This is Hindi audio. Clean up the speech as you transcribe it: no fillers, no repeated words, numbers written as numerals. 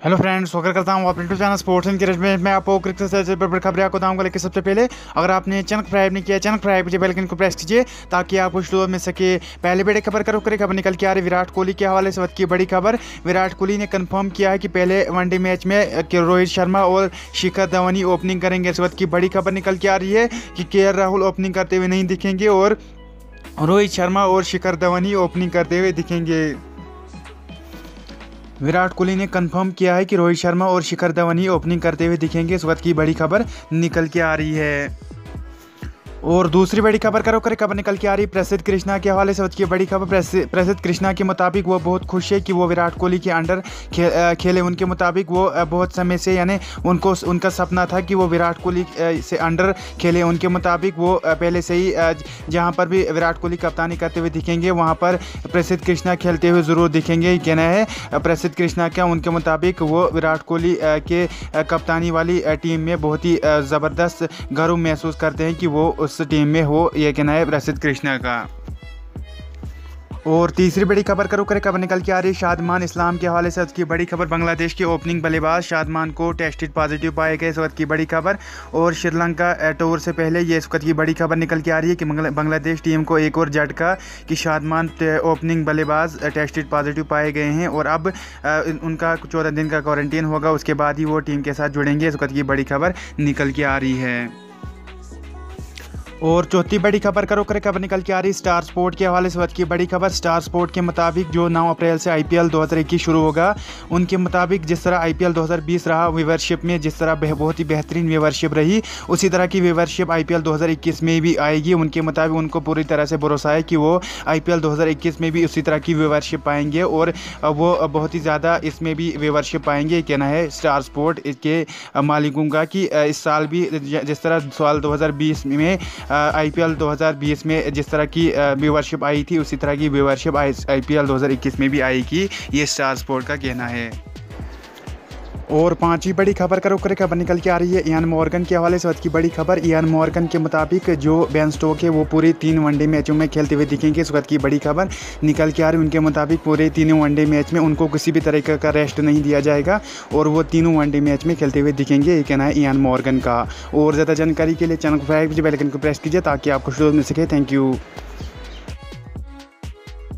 हेलो फ्रेंड्स, स्वागत करता हूँ अपने चैनल स्पोर्ट्स एंड क्रिकेट में आपको क्रिकेट से बड़ी खबरें आपको बताऊंगा। लेकिन सबसे पहले अगर आपने चैनल सब्सक्राइब नहीं किया, चैनल सब्सक्राइब कीजिए, बेल आइकन को प्रेस कीजिए ताकि आपको शुरू मिल सके। पहले बड़ी खबर खबर निकल के आ रही विराट कोहली के हवाले से। वक्त की बड़ी खबर, विराट कोहली ने कंफर्म किया है कि पहले वनडे मैच में रोहित शर्मा और शिखर धवन ओपनिंग करेंगे। इस वक्त की बड़ी खबर निकल के आ रही है कि केएल राहुल ओपनिंग करते हुए नहीं दिखेंगे और रोहित शर्मा और शिखर धवन ओपनिंग करते हुए दिखेंगे। विराट कोहली ने कंफर्म किया है कि रोहित शर्मा और शिखर धवन ओपनिंग करते हुए दिखेंगे। इस वक्त की बड़ी खबर निकल के आ रही है। और दूसरी बड़ी खबर निकल के आ रही प्रसिद्ध कृष्णा के हवाले से। की बड़ी खबर, प्रसिद्ध कृष्णा के मुताबिक वो बहुत खुश है कि वो विराट कोहली के अंडर खेले। उनके मुताबिक वो बहुत समय से यानी उनका सपना था कि वो विराट कोहली से अंडर खेले। उनके मुताबिक वो पहले से ही जहाँ पर भी विराट कोहली कप्तानी करते हुए दिखेंगे वहाँ पर प्रसिद्ध कृष्णा खेलते हुए ज़रूर दिखेंगे। कहना है प्रसिद्ध कृष्णा का। उनके मुताबिक वो विराट कोहली के कप्तानी वाली टीम में बहुत ही ज़बरदस्त गर्व महसूस करते हैं कि वो उस टीम में हो। यह कहना है प्रसिद्ध कृष्णा का। और तीसरी बड़ी खबर निकल के आ रही शादमान इस्लाम के हवाले से। उसकी बड़ी खबर, बांग्लादेश के ओपनिंग बल्लेबाज शादमान को टेस्टेड पॉजिटिव पाए गए। इस वक्त की बड़ी खबर। और श्रीलंका टूर से पहले ये इस वक्त की बड़ी खबर निकल के आ रही है कि बांग्लादेश टीम को एक और झटका कि शादमान ओपनिंग बल्लेबाज टेस्टेड पॉजिटिव पाए गए हैं और अब उनका 14 दिन का क्वारंटीन होगा। उसके बाद ही वो टीम के साथ जुड़ेंगे। इस वक्त की बड़ी खबर निकल के आ रही है। और चौथी बड़ी खबर निकल के आ रही स्टार स्पोर्ट के हवाले से। वक्त की बड़ी खबर, स्टार स्पोर्ट के मुताबिक जो 9 अप्रैल से आईपीएल 2021 शुरू होगा, उनके मुताबिक जिस तरह आईपीएल 2020 रहा, व्यूवरशिप में जिस तरह बहुत ही बेहतरीन व्यूवरशिप रही, उसी तरह की व्यूवरशिप आईपीएल 2021 में भी आएगी। उनके मुताबिक उनको पूरी तरह से भरोसा है कि वो आईपीएल 2021 में भी उसी तरह की व्यूवरशिप पाएंगे और वो बहुत ही ज़्यादा इसमें भी व्यूवरशिप पाएंगे। कहना है स्टार स्पोर्ट के मालिकों का कि इस साल भी जिस तरह साल 2020 में आईपीएल 2020 में जिस तरह की व्यूवरशिप आई थी, उसी तरह की व्यूवरशिप आईपीएल 2021 में भी आएगी। ये स्टार स्पोर्ट का कहना है। और पांचवी बड़ी खबर निकल के आ रही है इयान मॉर्गन के हवाले से। की बड़ी खबर, इयान मॉर्गन के मुताबिक जो बेन स्टोक है वो पूरे 3 वनडे मैचों में खेलते हुए दिखेंगे। इस वक्त की बड़ी खबर निकल के आ रही है। उनके मुताबिक पूरे 3 वनडे मैच में उनको किसी भी तरीके का रेस्ट नहीं दिया जाएगा और वो 3 वनडे मैच में खेलते हुए दिखेंगे। ये कहना है इयान मॉर्गन का। और ज़्यादा जानकारी के लिए चैनल को सब्सक्राइब कीजिए, बेल आइकन को प्रेस कीजिए ताकि आपको शुरू मिल सके। Thank you.